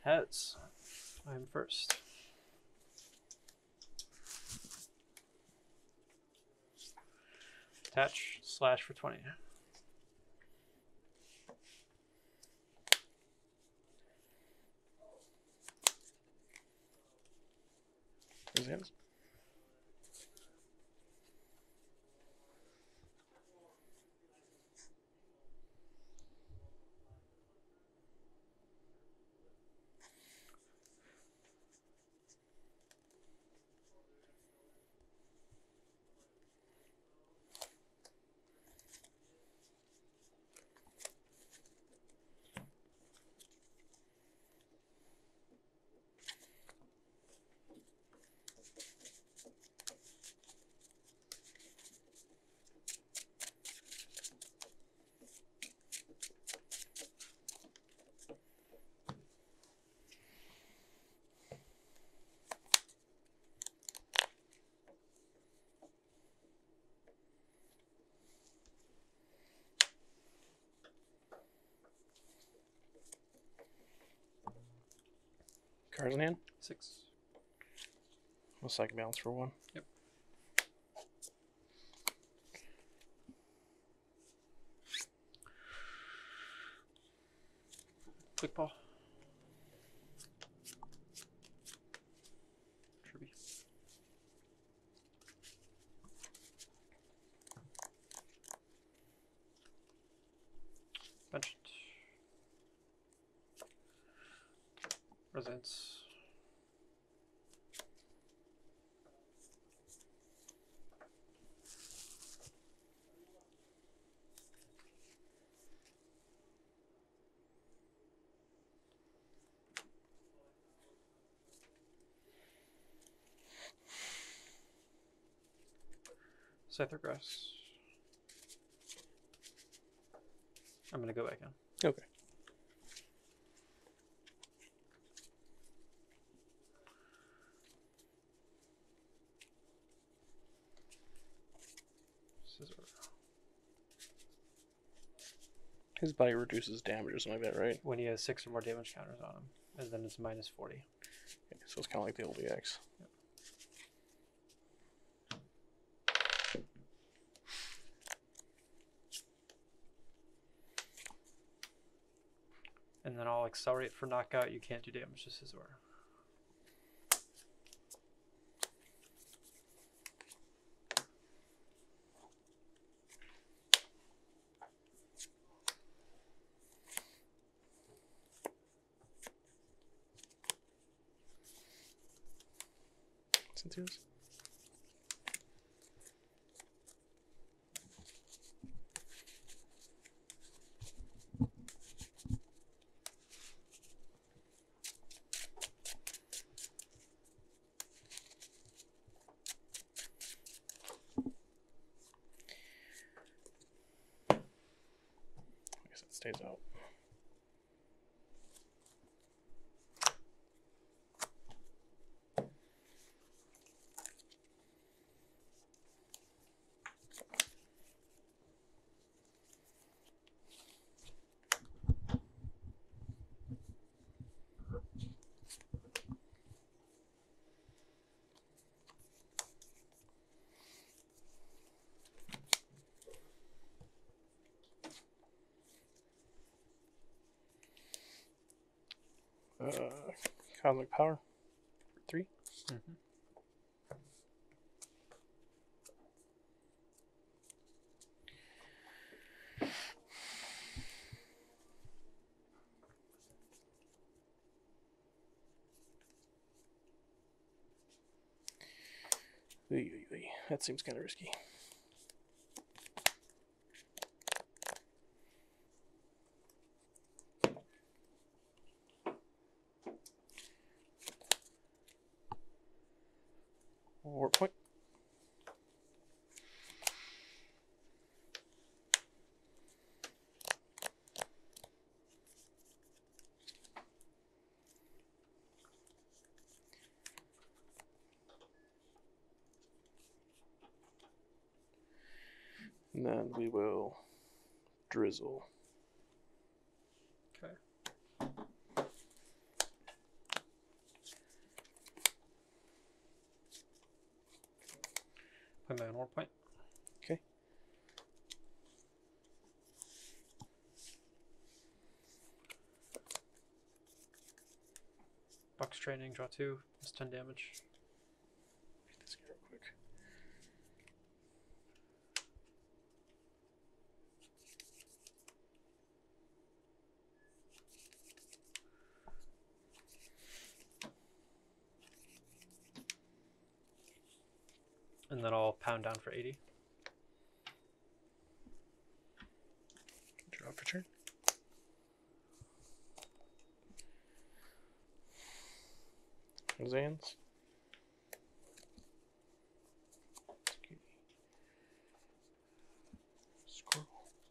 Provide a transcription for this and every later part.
Heads. I'm first. Attach slash for 20. His hands. Cards in hand. 6. We'll psychic balance for 1. Yep. Quick ball. Tribby. Bench. Residence. Scyther Grass. I'm gonna go back in. Okay. Scizor. His bite reduces damage or something like that, right? When he has 6 or more damage counters on him, and then it's minus 40. Okay, so it's kind of like the LBX. Yep. And then I'll accelerate for knockout. You can't do damage to Scizor. Since he was. I guess it stays out. Cosmic Power. 3. Mm-hmm. That seems kind of risky. Warp point. And then we will drizzle. Okay. Play my own war point. Okay. Box training, draw 2, plus 10 damage. Get this real quick. And then I'll pound down for 80. Draw for turn. Zans. Squirrel.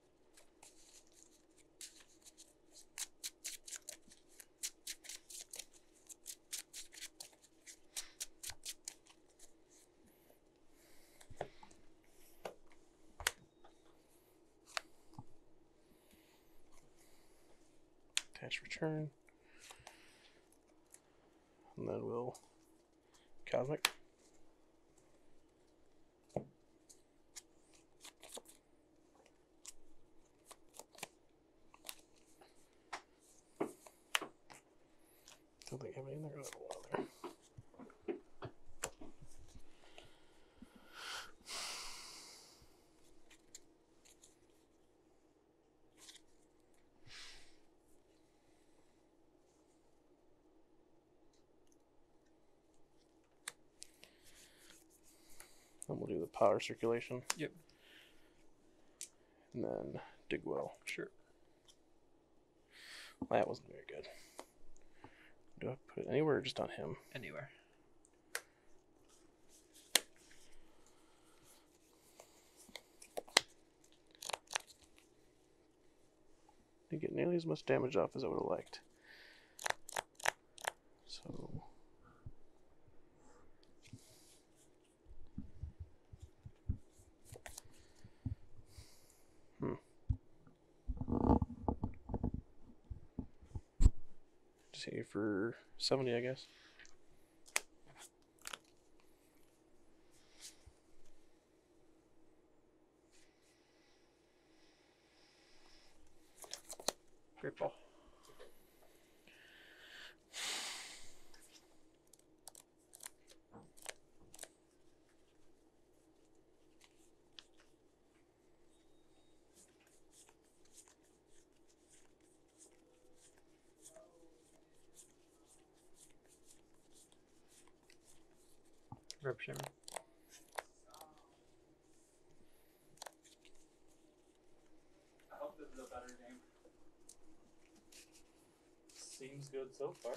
Attach return. And then we'll Cosmic. Don't think I have any in there. Oh, there. And we'll do the power circulation. Yep. And then dig well. Sure. That wasn't very good. Do I put it anywhere or just on him? Anywhere. Didn't get nearly as much damage off as I would have liked. So just hit you for 70, I guess. Great ball. Rip Cherrim. I hope this is a better game. Seems good so far.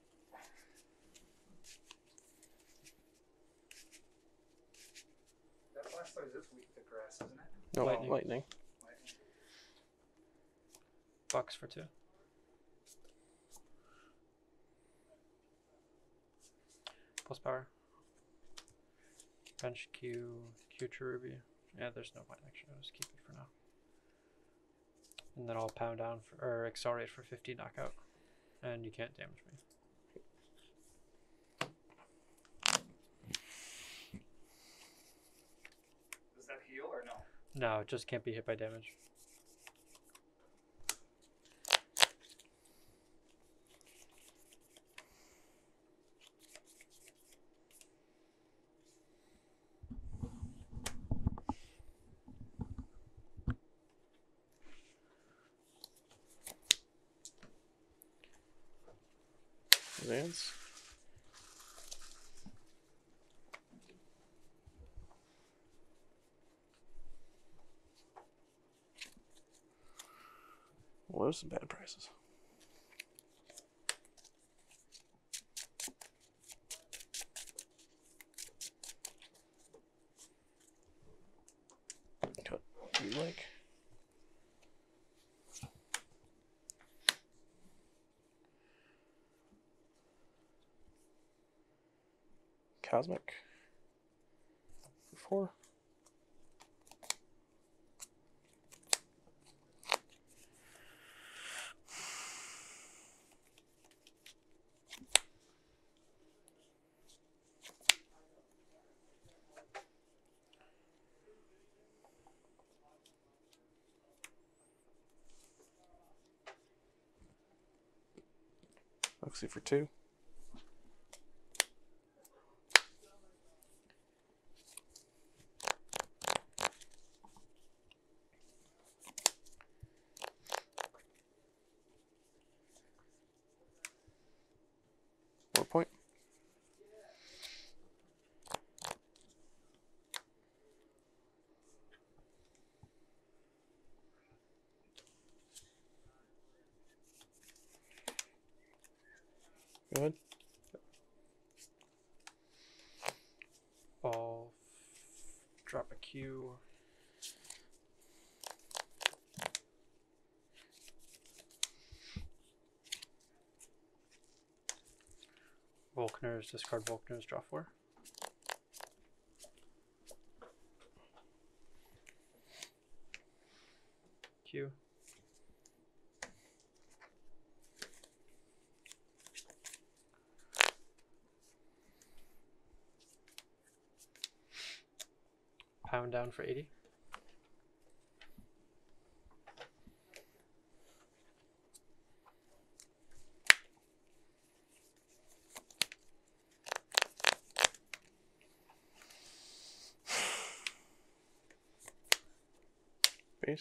That Blastoise is weak to grass, isn't it? No, Lightning. lightning. Box for 2. Plus power. Bench Q, Cherrim. Yeah, there's no point actually. I'll just keep it for now. And then I'll pound down for, or accelerate for 50 knockout. And you can't damage me. Does that heal or no? No, it just can't be hit by damage. Advance. Well, those are some bad prices. Cut. You like? Cosmic. For 4. Oxy for 2. Point. Go ahead. I'll drop a Q. Volkner's, discard Volkner's, draw 4. Q. Pound down for 80. Base.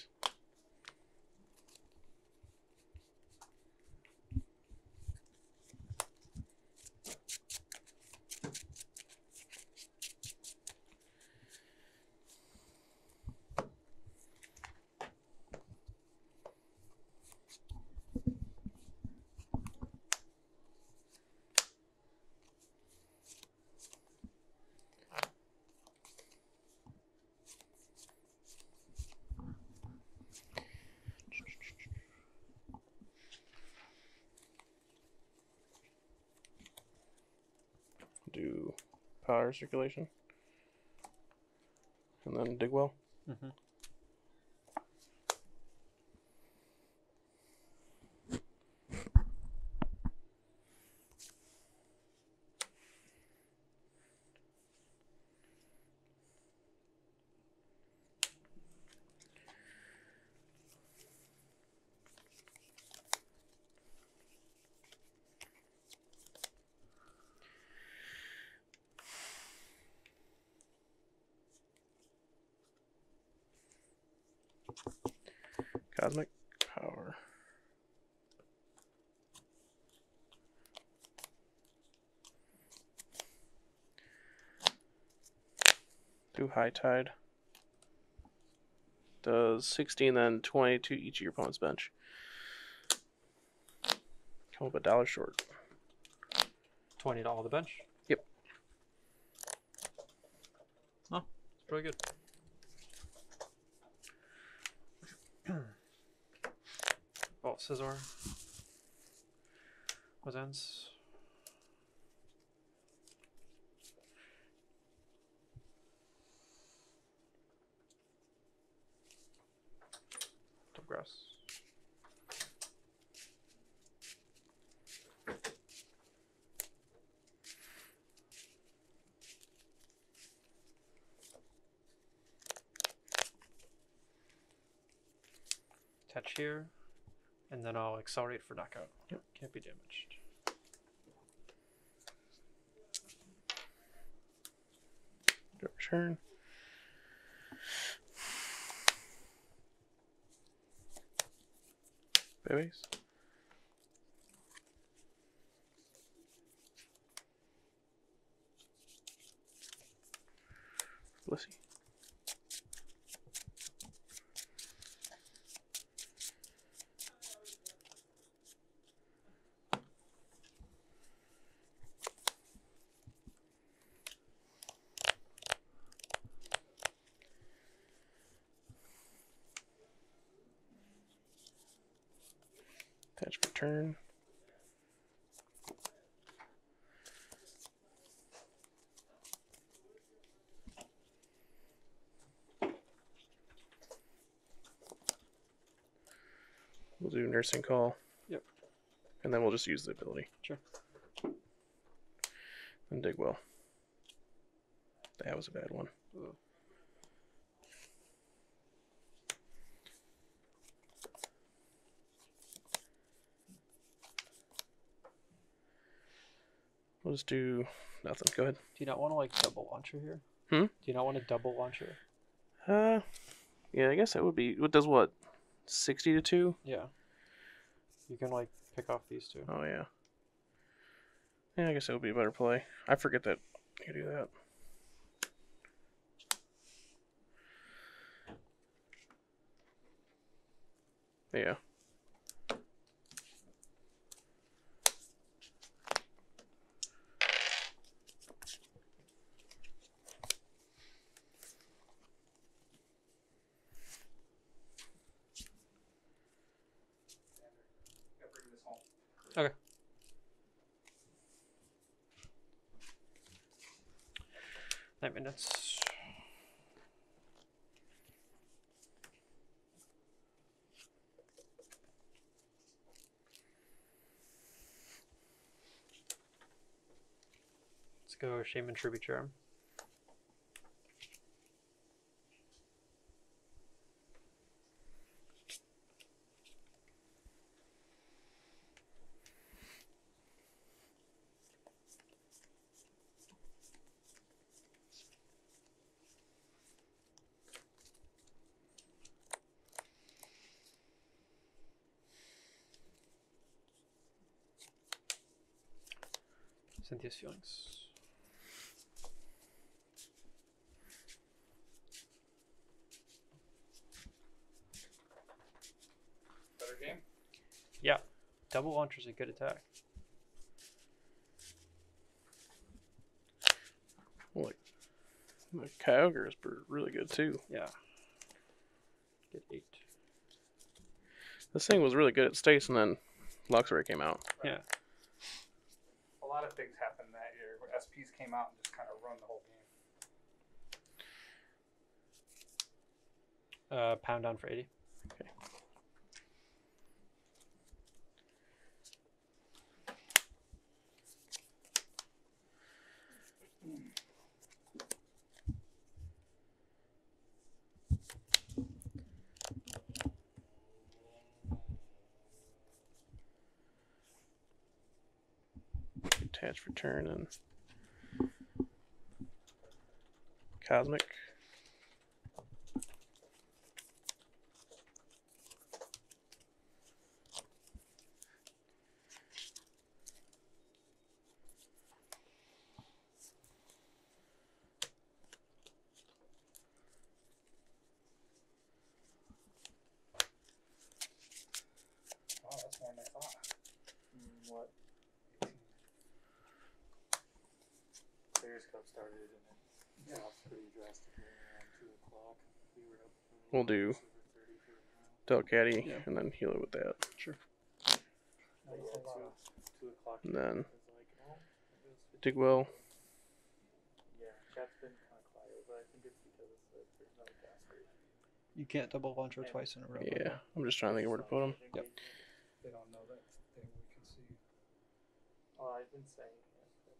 Do power circulation. And then dig well. Mm-hmm. Cosmic power. Do high tide. Does 16 then 20 to each of your opponent's bench. Come up $1 short. 20 to all the bench? Yep. Oh, it's pretty good. Oh, Scizor. What ends? Top grass. Attach here, and then I'll accelerate for knockout. Yep. Can't be damaged. Return. Babies. Blissey. Attach return. We'll do nursing call. Yep. And then we'll just use the ability. Sure. And dig well. That was a bad one. Ooh. We'll just do nothing. Go ahead. Do you not want to like double launcher here? Hmm? Do you not want to double launcher? Yeah, I guess that would be. What does what? 60 to 2? Yeah. You can like pick off these two. Oh, yeah. Yeah, I guess that would be a better play. I forget that you do that. Yeah. Gotta bring this home. Okay. Nine minutes. Let's go Shaman Tribute Cherrim. Cynthia's Feelings. Better game? Yeah. Double launcher's a good attack. Well, like Kyogre is really good too. Yeah. Get 8. This thing was really good at Stace, and then Luxray came out. Yeah. A lot of things happened that year where SPs came out and just kind of run the whole game. Pound down for 80. Okay. Attach for turn and Cosmic. Oh, that's more than I thought. What? Players Cup started and it dropped pretty drastically around 2 o'clock. We were up. We'll do over 30 for an hour. Delcatty Yeah. and then heal it with that. Sure. Like, at 2 o'clock. And then it was like, oh, it was 50. Digwell. Yeah, chat's been kind of quiet, but I think it's because there's no caster. You can't double launcher twice in a row. Yeah, I'm just trying to think of where to put him. Yep. They don't know that thing we can see. Oh, I've been saying it. But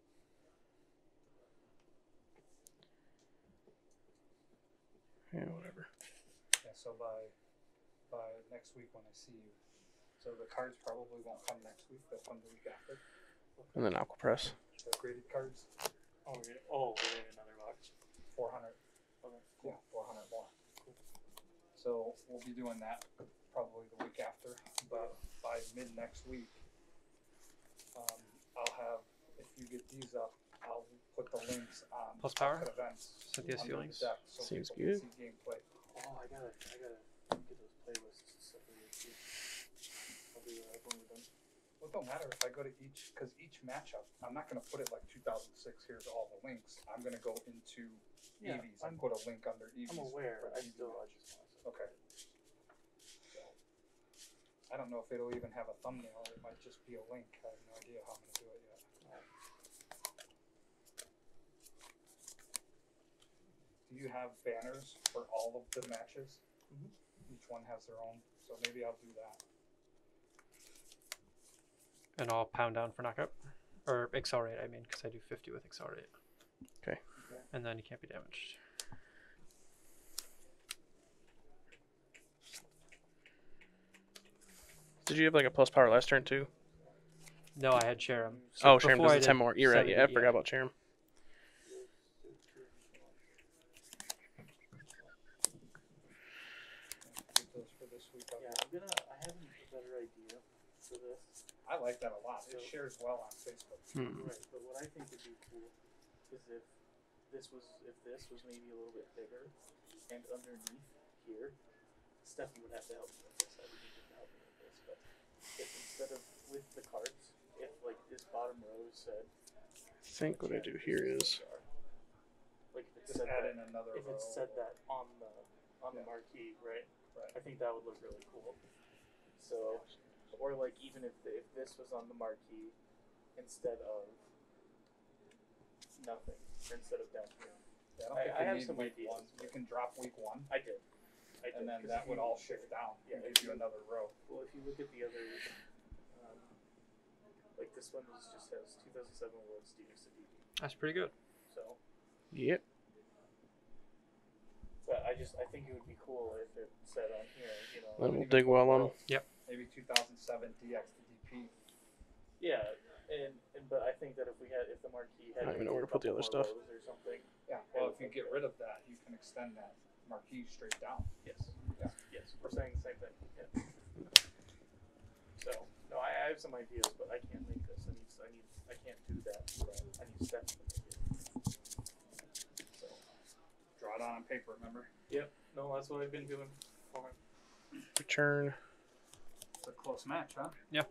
Yeah, whatever. Yeah, so by next week when I see you, so the cards probably won't come next week. They'll come the week after. And then Aquapress. The graded cards, oh, we're in another box. 400. Okay. Yeah, 400 more. So we'll be doing that probably the week after. But by mid next week, I'll have, if you get these up, I'll put the links on Plus power? at events. Cynthia's under the Feelings? deck so Seems people good. can see gameplay. Oh, I gotta get those playlists separated too. I'll do that when we're done. Well, it don't matter if I go to each, because each matchup, I'm not going to put it like 2006, here's all the links. I'm going to go into Yeah, Eevees and put a link under Eevees. I'm aware. for I Eevee just want matches. to. Okay. So, I don't know if it'll even have a thumbnail. It might just be a link. I have no idea how I'm going to do it yet. Do you have banners for all of the matches? Mhm. Each one has their own, so maybe I'll do that. And I'll pound down for knockout. Or accelerate, I mean, because I do 50 with accelerate. Okay. And then you can't be damaged. Did you have like a plus power last turn too? No, I had Cherrim. Oh, Cherrim before does the 10 more. You're right. Yeah, I forgot about Cherrim. Keep those for this week. Yeah, I have a better idea for this. I like that a lot. It shares well on Facebook. Right, but what I think would be cool is if this was maybe a little bit bigger, and underneath here, Stephanie would have to help me with this. I would need to help me with this, but if instead of with the cards, if like this bottom row said, I think what I do here is like if it Just said add that, in another if row. it said that on the marquee, right? Right. I think that would look really cool. So, or like even if this was on the marquee instead of nothing, or instead of down here. Yeah, I have think some you need week ideas. 1. You can drop week 1, I did. and then 'cause that if would you- all shift down Yeah, and if give you you- another row. Well, if you look at the other, like this one just has 2007 World Students to DB. That's pretty good. So, yep. but I think it would be cool if it said on here, you know. Then we'll even dig put well on. rows. Maybe 2007 DX to DP. Yeah, and but I think that if the marquee had I don't even know where to put the other couple stuff. more rows or something. Yeah. Well, if you get rid of that, you can extend that marquee straight down. Yes. Yeah. Yes, we're saying the same thing. Yeah. So no, I have some ideas, but I can't make this. I can't do that. I need steps to make it. So. Draw it on paper, remember? Yep. No, that's what I've been doing for him. Return. It's a close match, huh?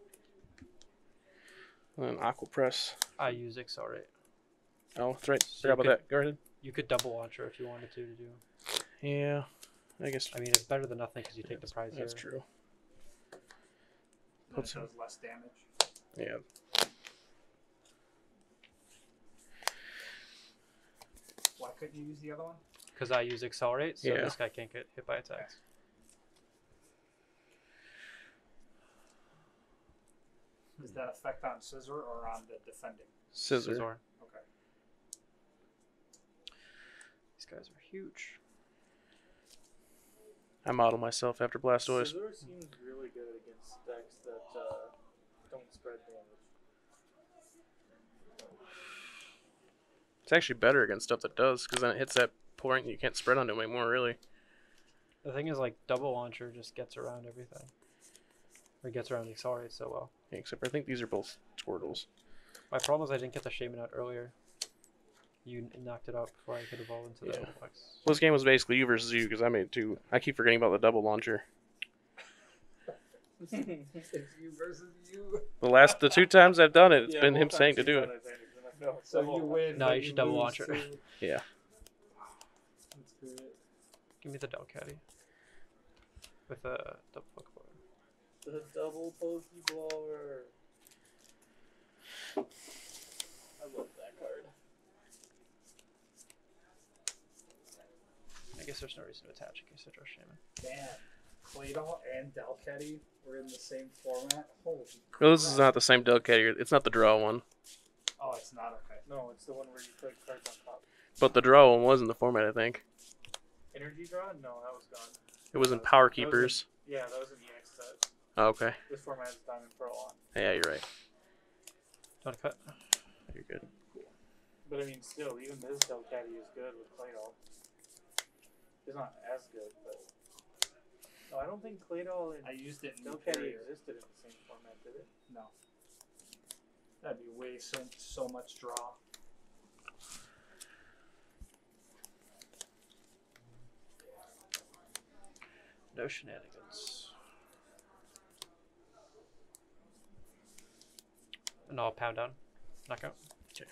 And then Aqua Press. I use Accelerate. Oh, that's right. So Forgot you about that. Go ahead. You could double launcher if you wanted to do. Yeah. I guess I mean, it's better than nothing because you take the prize that's here. true. Then it does less damage. Yeah. Why couldn't you use the other one? Because I use Accelerate, so Yeah. this guy can't get hit by attacks. Does that affect on Scizor or on the defending? Scizor. Okay. These guys are huge. I model myself after Blastoise. Scizor seems really good against decks that don't spread damage. It's actually better against stuff that does, because then it hits that point and you can't spread onto them anymore, really. The thing is, like, double launcher just gets around everything. Or gets around Accelerate so well. Yeah, except I think these are both Squirtles. My problem is I didn't get the Shaman out earlier. You knocked it out before I could evolve into the Yeah. Oplex. Well, this game was basically you versus you, because I made two. I keep forgetting about the double launcher. It's you versus you. The 2 times I've done it, it's Yeah, been both him saying to times do he's it. done Xander, and I know it's So double. you win. No, but you should double lose launcher. too. Yeah. That's great. Give me the Delcatty. With a double Pokeball. The double Pokeblower. I love that card. I guess there's no reason to attach in case I draw Shaman. Damn. Claydol and Delcatty were in the same format. Holy Well, this is crap. not the same Delcatty. It's not the draw one. Oh, it's not okay. No, it's the one where you put cards on top. But the draw one was in the format, I think. Energy draw? No, that was gone. It was in Power Keepers. Yeah, that was in the X set. Oh, okay. This format is Diamond Pearl on. Yeah, you're right. Do you want to cut? You're good. But I mean, still, even this Delcatty is good with Claydol. It's not as good, but. No, I don't think Claydol I and used it in Delcatty Superior. existed in the same format, did it? No. That'd be way so much draw. No shenanigans. And I'll pound down. Knockout. Okay.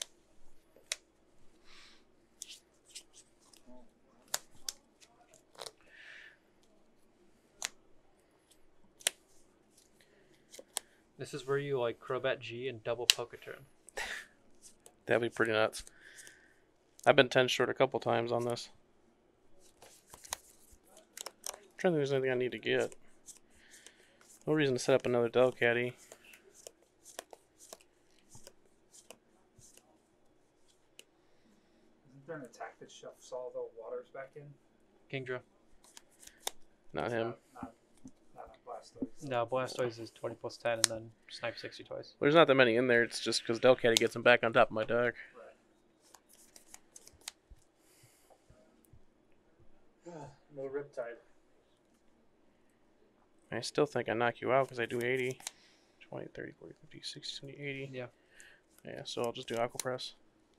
This is where you like Crobat G and double Poketurn. That'd be pretty nuts. I've been 10 short a couple times on this. I'm trying to think if there's anything I need to get. No reason to set up another Delcatty. Isn't there an attack that shuffles all the waters back in? Kingdra. Not him. Not on Blastoise. Blastoise. No, Blastoise is 20 plus 10 and then snipe 60 twice. There's not that many in there. It's just because Delcatty gets them back on top of my deck. Right. No Riptide. I still think I knock you out because I do 80. 20, 30, 40, 50, 60, 70, 80. Yeah. Yeah, so I'll just do Aqua Press.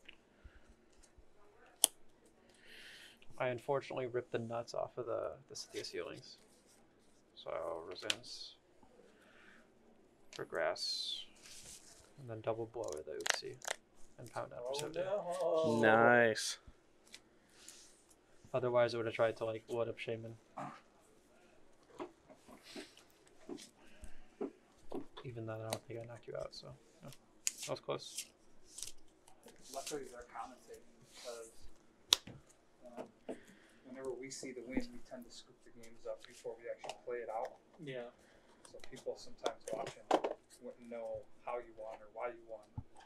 I unfortunately ripped the nuts off of the City of Ceilings. So Resents. Regress. And then double blow the Oopsie. And pound out for 70. No. Nice. Otherwise I would have tried to like wood up Shaman. Even then I don't think I knocked you out, so no. That was close. Luckily, they're commentating because whenever we see the win, we tend to scoop the games up before we actually play it out. Yeah. So people sometimes watching wouldn't know how you won or why you won.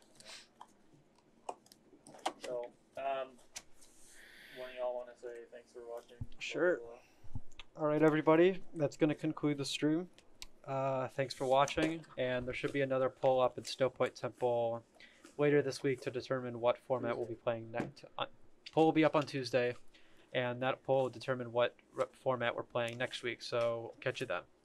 So, one of y'all want to say thanks for watching? Sure. Alright everybody, that's going to conclude the stream. Thanks for watching, and there should be another poll up in Snowpoint Temple later this week to determine what format we'll be playing next. Poll will be up on Tuesday, and that poll will determine what format we're playing next week, so catch you then.